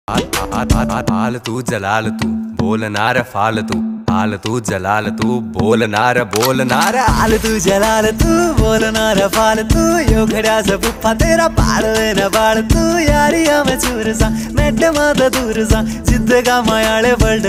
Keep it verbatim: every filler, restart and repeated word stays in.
हाल तू जलाल तू बोल नार फाल तू हाल तू जलाल तू बोल नार बोल नार हाल तू जलाल तू बोल नार फाल तू यो खड़ा सब पुप्पा तेरा पाड़ न बाड़ तू यारी हमें चूर सा मेट माता दूर सा जिद्द का मायाले वर्ल्ड